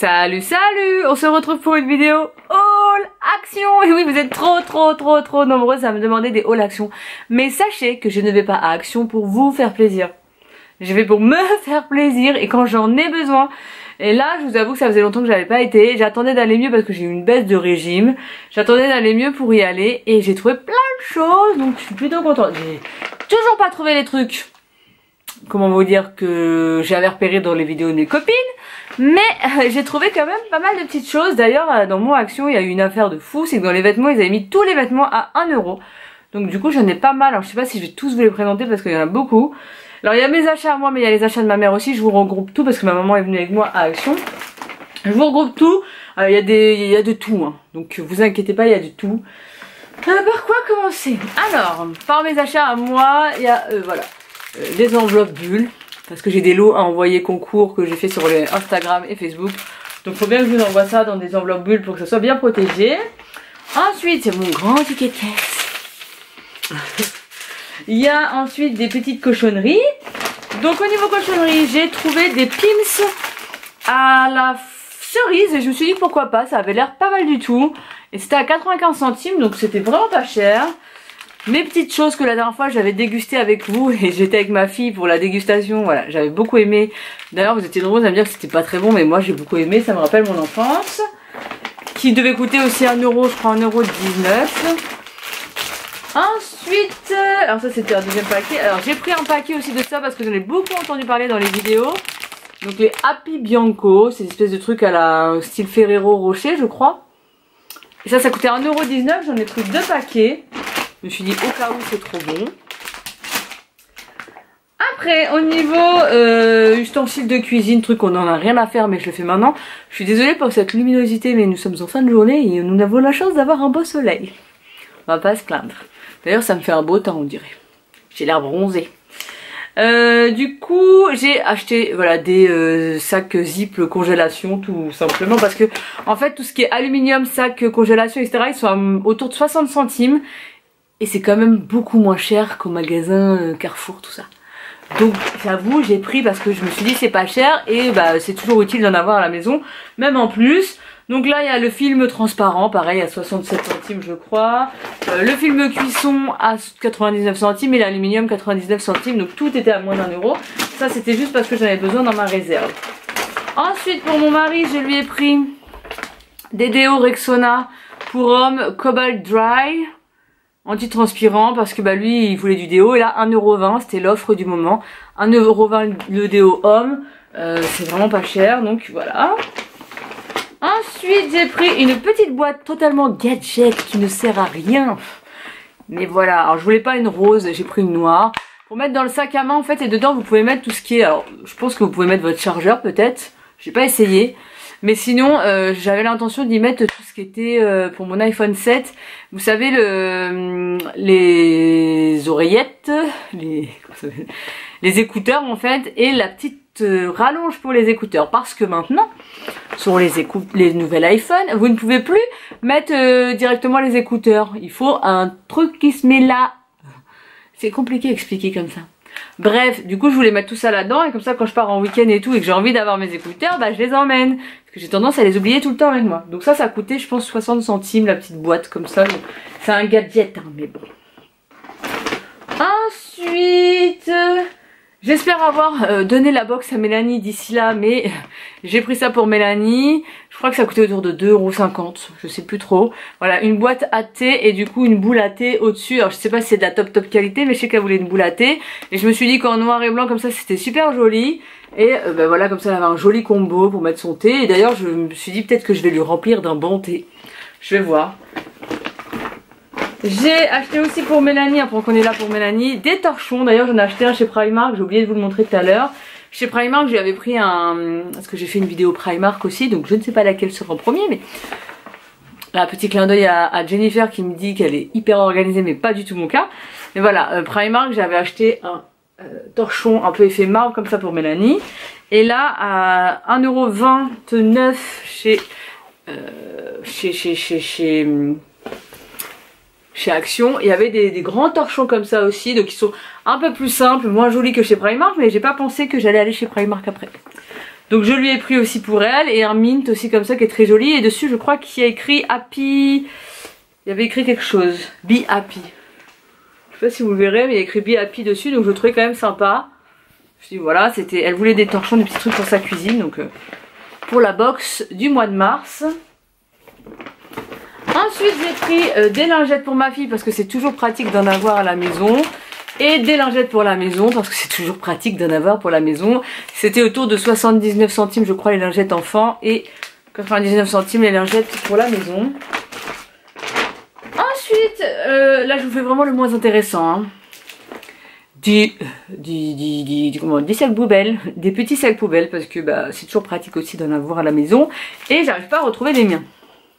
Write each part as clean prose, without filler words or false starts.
Salut, salut! On se retrouve pour une vidéo haul action! Et oui, vous êtes trop nombreuses à me demander des haul action. Mais sachez que je ne vais pas à action pour vous faire plaisir. Je vais pour me faire plaisir et quand j'en ai besoin. Et là, je vous avoue que ça faisait longtemps que j'avais pas été. J'attendais d'aller mieux parce que j'ai eu une baisse de régime. J'attendais d'aller mieux pour y aller et j'ai trouvé plein de choses. Donc je suis plutôt contente. J'ai toujours pas trouvé les trucs, comment vous dire, que j'avais repéré dans les vidéos des copines. Mais j'ai trouvé quand même pas mal de petites choses. D'ailleurs, dans mon action, il y a eu une affaire de fou. C'est que dans les vêtements, ils avaient mis tous les vêtements à 1 €. Donc du coup, j'en ai pas mal. Alors je sais pas si je vais tous vous les présenter parce qu'il y en a beaucoup. Alors il y a mes achats à moi, mais il y a les achats de ma mère aussi. Je vous regroupe tout parce que ma maman est venue avec moi à Action. Je vous regroupe tout. Il y a de tout. Hein. Donc vous inquiétez pas, il y a de tout. Par quoi commencer? Alors, par mes achats à moi, il y a voilà, des enveloppes bulles. Parce que j'ai des lots à envoyer concours que j'ai fait sur les Instagram et Facebook. Donc faut bien que je vous envoie ça dans des enveloppes bulles pour que ça soit bien protégé. Ensuite, c'est mon grand ticket de caisse. Il y a ensuite des petites cochonneries. Donc au niveau cochonnerie, j'ai trouvé des pins à la cerise. Et je me suis dit pourquoi pas, ça avait l'air pas mal du tout. Et c'était à 95 centimes, donc c'était vraiment pas cher. Mes petites choses que la dernière fois j'avais dégusté avec vous et j'étais avec ma fille pour la dégustation, voilà, j'avais beaucoup aimé. D'ailleurs vous étiez nombreux à me dire que c'était pas très bon mais moi j'ai beaucoup aimé, ça me rappelle mon enfance. Qui devait coûter aussi 1 €, je crois 1,19 €. Ensuite, alors ça c'était un deuxième paquet. Alors j'ai pris un paquet aussi de ça parce que j'en ai beaucoup entendu parler dans les vidéos. Donc les Happy Bianco, c'est une espèce de truc à la style Ferrero Rocher je crois. Et ça coûtait 1,19 €, j'en ai pris 2 paquets. Je me suis dit au cas où c'est trop bon. Après au niveau ustensiles de cuisine, truc on en a rien à faire mais je le fais maintenant. Je suis désolée pour cette luminosité mais nous sommes en fin de journée et nous avons la chance d'avoir un beau soleil. On va pas se plaindre. D'ailleurs ça me fait un beau temps on dirait. J'ai l'air bronzée. Du coup j'ai acheté voilà des sacs zip congélation tout simplement parce que en fait tout ce qui est aluminium, sac congélation etc ils sont autour de 60 centimes. Et c'est quand même beaucoup moins cher qu'au magasin Carrefour, tout ça. Donc j'avoue, j'ai pris parce que je me suis dit c'est pas cher et bah c'est toujours utile d'en avoir à la maison, même en plus. Donc là il y a le film transparent, pareil à 67 centimes je crois. Le film cuisson à 99 centimes et l'aluminium 99 centimes. Donc tout était à moins d'1 €. Ça c'était juste parce que j'en avais besoin dans ma réserve. Ensuite pour mon mari je lui ai pris des déos Rexona pour homme Cobalt Dry. Anti-transpirant parce que bah lui il voulait du déo et là 1,20 €, c'était l'offre du moment. 1,20 € le déo homme, c'est vraiment pas cher donc voilà. Ensuite j'ai pris une petite boîte totalement gadget qui ne sert à rien. Mais voilà, alors je voulais pas une rose, j'ai pris une noire. Pour mettre dans le sac à main en fait et dedans vous pouvez mettre tout ce qui est, alors je pense que vous pouvez mettre votre chargeur peut-être, j'ai pas essayé. Mais sinon, j'avais l'intention d'y mettre tout ce qui était pour mon iPhone 7. Vous savez, les oreillettes, les écouteurs en fait, et la petite rallonge pour les écouteurs. Parce que maintenant, sur les nouvelles iPhones, vous ne pouvez plus mettre directement les écouteurs. Il faut un truc qui se met là. C'est compliqué à expliquer comme ça. Bref, du coup je voulais mettre tout ça là-dedans et comme ça quand je pars en week-end et tout et que j'ai envie d'avoir mes écouteurs, bah je les emmène. Parce que j'ai tendance à les oublier tout le temps avec moi. Donc ça a coûté je pense 60 centimes la petite boîte comme ça. C'est un gadget hein, mais bon. Ensuite, j'espère avoir donné la box à Mélanie d'ici là mais j'ai pris ça pour Mélanie. Je crois que ça coûtait autour de 2,50 €, je sais plus trop. Voilà, une boîte à thé et du coup une boule à thé au-dessus. Alors je sais pas si c'est de la top qualité mais je sais qu'elle voulait une boule à thé. Et je me suis dit qu'en noir et blanc comme ça c'était super joli. Et ben voilà, comme ça elle avait un joli combo pour mettre son thé. Et d'ailleurs je me suis dit peut-être que je vais lui remplir d'un bon thé. Je vais voir. J'ai acheté aussi pour Mélanie, après qu'on est là pour Mélanie, des torchons. D'ailleurs j'en ai acheté un chez Primark, j'ai oublié de vous le montrer tout à l'heure. Chez Primark, je lui avais pris parce que j'ai fait une vidéo Primark aussi, donc je ne sais pas laquelle sera en premier, mais un petit clin d'œil à Jennifer qui me dit qu'elle est hyper organisée, mais pas du tout mon cas. Mais voilà, Primark, j'avais acheté un torchon un peu effet marbre comme ça pour Mélanie. Et là, à 1,29 € chez Action, il y avait des grands torchons comme ça aussi, donc ils sont un peu plus simples, moins jolis que chez Primark, mais j'ai pas pensé que j'allais aller chez Primark après. Donc je lui ai pris aussi pour elle, et un mint aussi comme ça qui est très joli, et dessus je crois qu'il y a écrit Happy, il y avait écrit quelque chose, Be Happy. Je sais pas si vous le verrez, mais il y a écrit Be Happy dessus, donc je le trouvais quand même sympa. Je dis voilà, c'était, elle voulait des torchons, des petits trucs pour sa cuisine, donc pour la box du mois de mars. Ensuite j'ai pris des lingettes pour ma fille parce que c'est toujours pratique d'en avoir à la maison. Et des lingettes pour la maison parce que c'est toujours pratique d'en avoir pour la maison. C'était autour de 79 centimes je crois les lingettes enfants et 99 centimes les lingettes pour la maison. Ensuite, là je vous fais vraiment le moins intéressant. Hein. Des sacs poubelles, des petits sacs poubelles parce que bah, c'est toujours pratique aussi d'en avoir à la maison. Et j'arrive pas à retrouver les miens.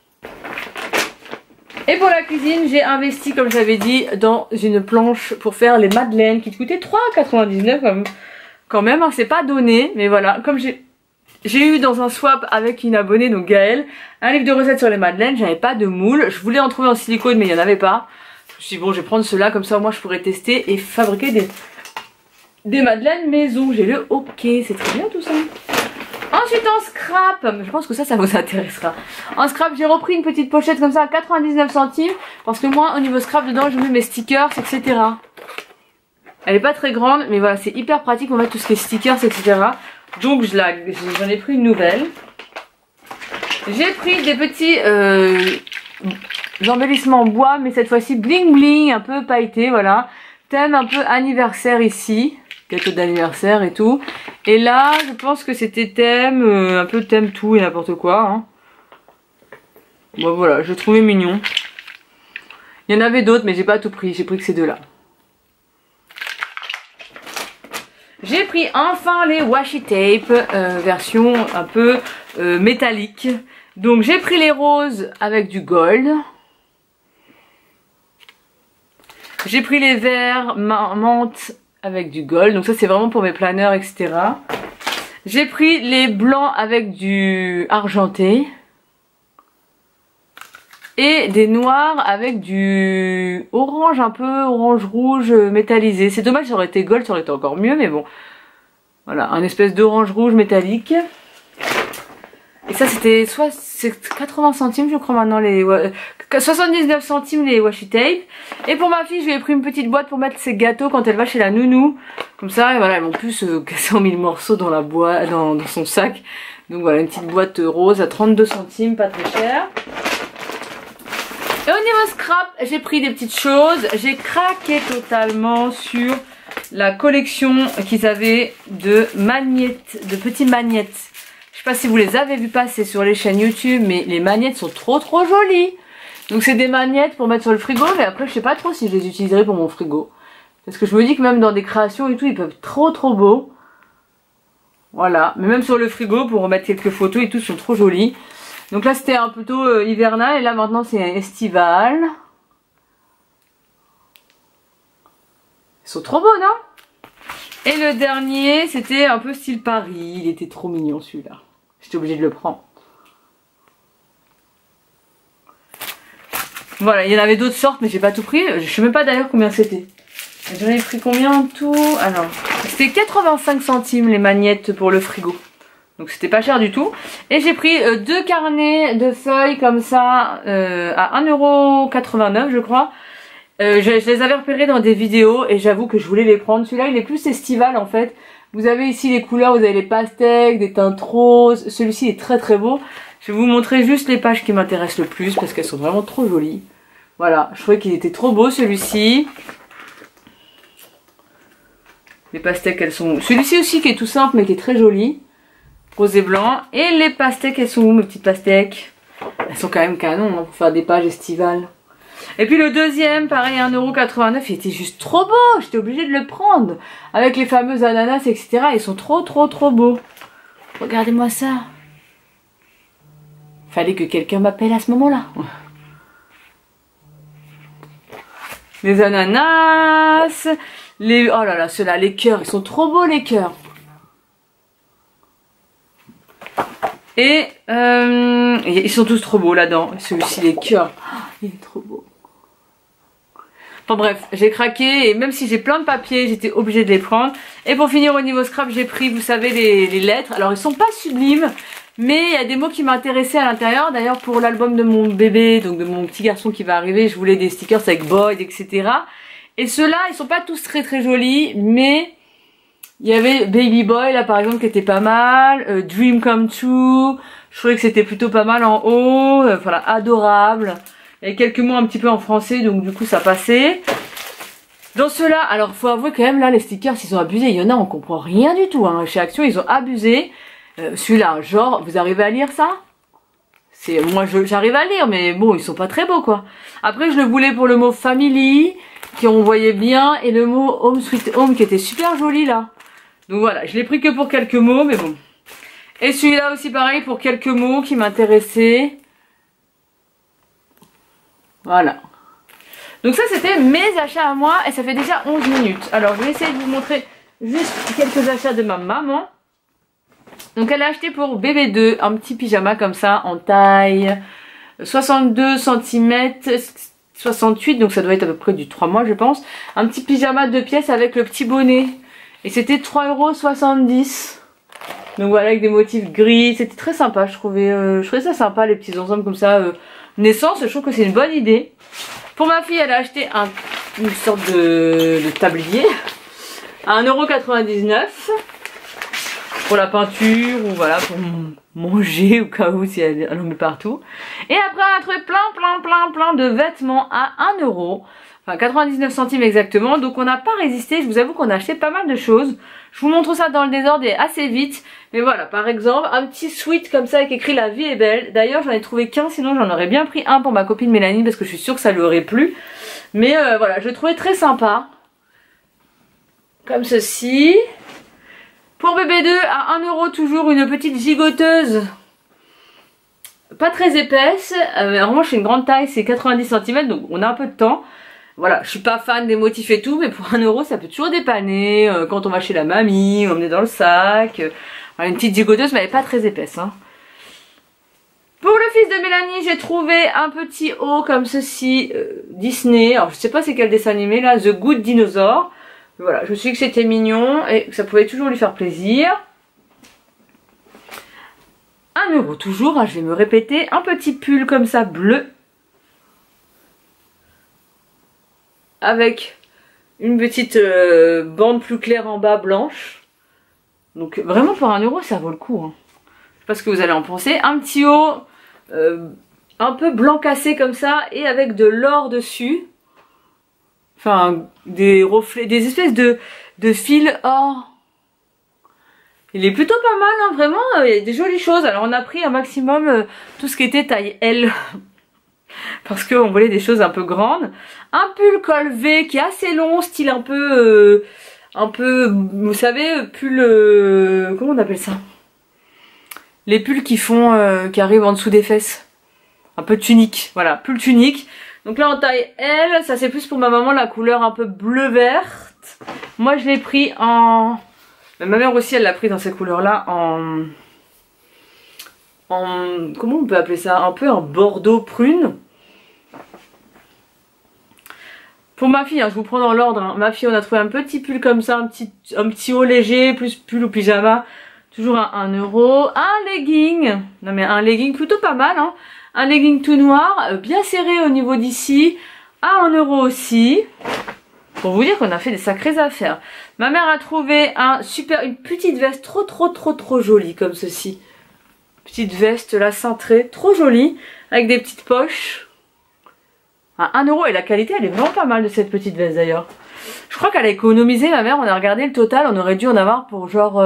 Et pour la cuisine, j'ai investi, comme j'avais dit, dans une planche pour faire les madeleines qui coûtaient 3,99 quand même. Hein, c'est pas donné, mais voilà. Comme j'ai eu dans un swap avec une abonnée, donc Gaëlle, un livre de recettes sur les madeleines. J'avais pas de moule. Je voulais en trouver en silicone, mais il n'y en avait pas. Je me suis dit, bon, je vais prendre ceux-là, comme ça, moi, je pourrais tester et fabriquer des madeleines maison. J'ai le OK, c'est très bien tout ça. Ensuite en scrap, je pense que ça vous intéressera. En scrap j'ai repris une petite pochette comme ça à 99 centimes. Parce que moi au niveau scrap dedans je mets mes stickers etc. Elle est pas très grande mais voilà c'est hyper pratique pour mettre tout ce qui est stickers etc. Donc j'en ai pris une nouvelle. J'ai pris des petits embellissements en bois mais cette fois-ci bling bling un peu pailleté voilà. Thème un peu anniversaire ici. Gâteau d'anniversaire et tout. Et là, je pense que c'était thème, un peu thème tout et n'importe quoi. Hein. Bon voilà, je trouvais mignon. Il y en avait d'autres, mais j'ai pas tout pris. J'ai pris que ces deux-là. J'ai pris enfin les washi tape, version un peu métallique. Donc j'ai pris les roses avec du gold. J'ai pris les verts menthe avec du gold, donc ça c'est vraiment pour mes planeurs etc. J'ai pris les blancs avec du argenté et des noirs avec du orange un peu orange rouge métallisé. C'est dommage, ça aurait été gold, ça aurait été encore mieux, mais bon voilà, un espèce d'orange rouge métallique. Et ça c'était soit 80 centimes je crois maintenant les 79 centimes les washi tape. Et pour ma fille je lui ai pris une petite boîte pour mettre ses gâteaux quand elle va chez la nounou. Comme ça et voilà, elles vont plus se casser en mille morceaux dans la boîte, dans son sac. Donc voilà une petite boîte rose à 32 centimes, pas très cher. Et au niveau scrap j'ai pris des petites choses. J'ai craqué totalement sur la collection qu'ils avaient de magnettes, de petits magnettes. Je sais pas si vous les avez vu passer sur les chaînes YouTube, mais les magnettes sont trop jolies. Donc c'est des magnettes pour mettre sur le frigo, mais après je sais pas trop si je les utiliserai pour mon frigo. Parce que je me dis que même dans des créations et tout, ils peuvent être trop beaux. Voilà, mais même sur le frigo pour remettre quelques photos et tout, ils sont trop jolis. Donc là c'était un plutôt hivernal et là maintenant c'est estival. Ils sont trop beaux, non? Et le dernier, c'était un peu style Paris, il était trop mignon celui-là. J'étais obligée de le prendre. Voilà, il y en avait d'autres sortes, mais j'ai pas tout pris. Je sais même pas d'ailleurs combien c'était. J'en ai pris combien en tout? Alors, c'était 85 centimes les magnettes pour le frigo. Donc c'était pas cher du tout. Et j'ai pris deux carnets de feuilles comme ça à 1,89 € je crois. Je les avais repérés dans des vidéos et j'avoue que je voulais les prendre. Celui-là il est plus estival en fait. Vous avez ici les couleurs, vous avez les pastèques, des teintes roses. Celui-ci est très beau. Je vais vous montrer juste les pages qui m'intéressent le plus parce qu'elles sont vraiment trop jolies. Voilà, je trouvais qu'il était trop beau celui-ci. Les pastèques elles sont... Celui-ci aussi qui est tout simple mais qui est très joli. Rose et blanc. Et les pastèques elles sont où mes petites pastèques? Elles sont quand même canon hein, pour faire des pages estivales. Et puis le deuxième, pareil 1,89 €, il était juste trop beau, j'étais obligée de le prendre. Avec les fameux ananas, etc. Ils sont trop beaux. Regardez-moi ça. Fallait que quelqu'un m'appelle à ce moment-là. Les ananas, les... Oh là là, ceux-là, les cœurs, ils sont trop beaux les cœurs. Et ils sont tous trop beaux là-dedans. Celui-ci, les cœurs, oh, il est trop beau. Enfin bref, j'ai craqué et même si j'ai plein de papiers, j'étais obligée de les prendre. Et pour finir au niveau scrap, j'ai pris, vous savez, les lettres. Alors ils sont pas sublimes, mais il y a des mots qui m'intéressaient à l'intérieur. D'ailleurs pour l'album de mon bébé, donc de mon petit garçon qui va arriver, je voulais des stickers avec Boyd, etc. Et ceux-là, ils sont pas tous très très jolis, mais il y avait Baby Boy là par exemple qui était pas mal, Dream Come True, je trouvais que c'était plutôt pas mal en haut, voilà, adorable. Il y a quelques mots un petit peu en français, donc du coup ça passait. Dans ceux-là, alors faut avouer quand même là les stickers ils ont abusé, il y en a on comprend rien du tout, hein. Chez Action ils ont abusé. Celui-là, genre, vous arrivez à lire ça? Moi j'arrive à lire, mais bon ils sont pas très beaux quoi. Après je le voulais pour le mot family, qui on voyait bien, et le mot Home Sweet Home qui était super joli là. Donc voilà, je l'ai pris que pour quelques mots, mais bon. Et celui-là aussi pareil pour quelques mots qui m'intéressaient. Voilà. Donc ça c'était mes achats à moi et ça fait déjà 11 minutes. Alors je vais essayer de vous montrer juste quelques achats de ma maman. Donc elle a acheté pour bébé 2 un petit pyjama comme ça en taille 62 cm 68, donc ça doit être à peu près du 3 mois je pense. Un petit pyjama de 2 pièces avec le petit bonnet. Et c'était 3,70 €. Donc voilà, avec des motifs gris. C'était très sympa, je trouvais ça sympa, les petits ensembles comme ça. Naissance, je trouve que c'est une bonne idée. Pour ma fille, elle a acheté une sorte de tablier à 1,99 € pour la peinture ou voilà, pour manger au cas où si elle en met partout. Et après, on a trouvé plein de vêtements à 1 €. Enfin 99 centimes exactement, donc on n'a pas résisté, je vous avoue qu'on a acheté pas mal de choses. Je vous montre ça dans le désordre et assez vite. Mais voilà, par exemple, un petit sweat comme ça avec écrit la vie est belle. D'ailleurs j'en ai trouvé qu'un, sinon j'en aurais bien pris un pour ma copine Mélanie parce que je suis sûre que ça lui aurait plu. Mais voilà, je le trouvais très sympa. Comme ceci. Pour bébé 2, à 1 € toujours, une petite gigoteuse. Pas très épaisse. Alors moi je fais une grande taille, c'est 90 cm, donc on a un peu de temps. Voilà, je suis pas fan des motifs et tout, mais pour 1 € ça peut toujours dépanner quand on va chez la mamie, emmener dans le sac. Voilà, une petite gigoteuse, mais elle est pas très épaisse. Hein. Pour le fils de Mélanie, j'ai trouvé un petit haut comme ceci, Disney. Alors je sais pas c'est quel dessin animé là, The Good Dinosaur. Voilà, je me suis dit que c'était mignon et que ça pouvait toujours lui faire plaisir. 1 € toujours, hein, je vais me répéter. Un petit pull comme ça, bleu. Avec une petite bande plus claire en bas, blanche. Donc vraiment pour 1 € ça vaut le coup. Hein. Je sais pas ce que vous allez en penser. Un petit haut un peu blanc cassé comme ça et avec de l'or dessus. Enfin des reflets, des espèces de fils or. Il est plutôt pas mal, hein, vraiment, il y a des jolies choses. Alors on a pris un maximum tout ce qui était taille L. Parce qu'on voulait des choses un peu grandes. Un pull col V qui est assez long, style un peu, vous savez, pull, comment on appelle ça? Les pulls qui font, qui arrivent en dessous des fesses. Un peu tunique, voilà, pull tunique. Donc là en taille L, ça c'est plus pour ma maman la couleur un peu bleu-verte. Moi je l'ai pris en... Ma mère aussi elle l'a pris dans ces couleurs là en... Comment on peut appeler ça? Un peu en bordeaux prune. Pour ma fille, hein, je vous prends dans l'ordre, hein. Ma fille on a trouvé un petit pull comme ça, un petit haut léger, plus pull ou pyjama, toujours à 1 €. Un legging, non mais un legging plutôt pas mal, hein. Un legging tout noir, bien serré au niveau d'ici, à 1 € aussi. Pour vous dire qu'on a fait des sacrées affaires. Ma mère a trouvé une petite veste trop jolie comme ceci. Petite veste là cintrée, trop jolie, avec des petites poches. À 1 € et la qualité elle est vraiment pas mal de cette petite veste d'ailleurs. Je crois qu'elle a économisé, ma mère, on a regardé le total, on aurait dû en avoir pour genre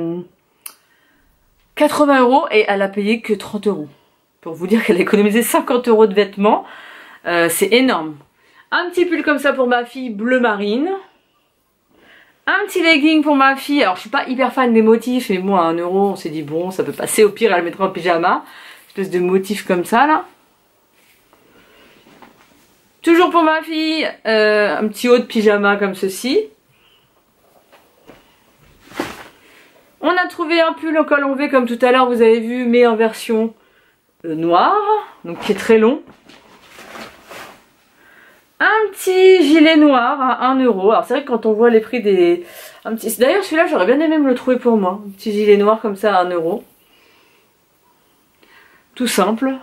80 € et elle a payé que 30 €. Pour vous dire qu'elle a économisé 50 € de vêtements, c'est énorme. Un petit pull comme ça pour ma fille, bleu marine. Un petit legging pour ma fille, alors je suis pas hyper fan des motifs, mais bon à 1 € on s'est dit bon ça peut passer, au pire elle mettra en pyjama. Espèce de motif comme ça là. Toujours pour ma fille, un petit haut de pyjama comme ceci. On a trouvé un pull au col V comme tout à l'heure, vous avez vu, mais en version noire, donc qui est très long. un petit gilet noir à 1 euro. Alors c'est vrai que quand on voit les prix des... D'ailleurs celui-là j'aurais bien aimé me le trouver pour moi. Un petit gilet noir comme ça à 1 euro. Tout simple.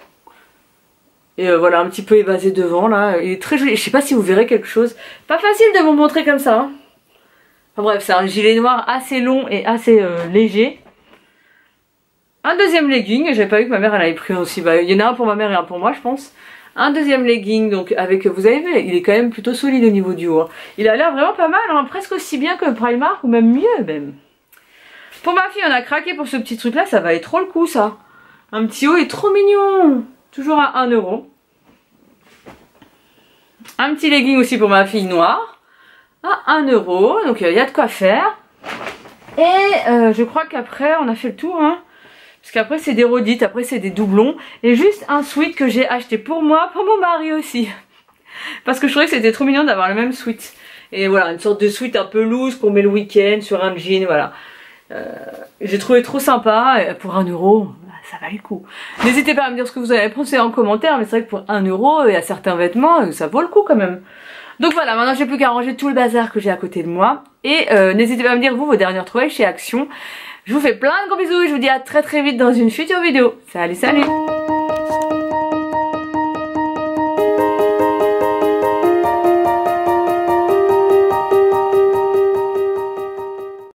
Et voilà, un petit peu évasé devant là. Il est très joli. Je sais pas si vous verrez quelque chose. Pas facile de vous montrer comme ça. Hein. Enfin bref, c'est un gilet noir assez long et assez léger. Un deuxième legging. J'avais pas vu que ma mère elle avait pris aussi. Bah, il y en a un pour ma mère et un pour moi je pense. Un deuxième legging, donc avec, vous avez vu, il est quand même plutôt solide au niveau du haut. Hein. Il a l'air vraiment pas mal, hein, presque aussi bien que Primark, ou même mieux même. Pour ma fille, on a craqué pour ce petit truc là, ça valait trop le coup ça. Un petit haut est trop mignon. Toujours à 1 euro. Un petit legging aussi pour ma fille noire. À 1 euro, donc il y a de quoi faire. Et je crois qu'après, on a fait le tour, hein. Parce qu'après c'est des redites, après c'est des doublons. Et juste un sweat que j'ai acheté pour moi, pour mon mari aussi. Parce que je trouvais que c'était trop mignon d'avoir le même sweat. Et voilà, une sorte de sweat un peu loose qu'on met le week-end sur un jean, voilà. J'ai trouvé trop sympa, et pour 1 euro, ça valait le coup. N'hésitez pas à me dire ce que vous avez pensé en commentaire, mais c'est vrai que pour 1 euro, il y a certains vêtements, ça vaut le coup quand même. Donc voilà, maintenant j'ai plus qu'à ranger tout le bazar que j'ai à côté de moi. Et n'hésitez pas à me dire vous vos dernières trouvailles chez Action. Je vous fais plein de gros bisous et je vous dis à très vite dans une future vidéo. Salut, salut!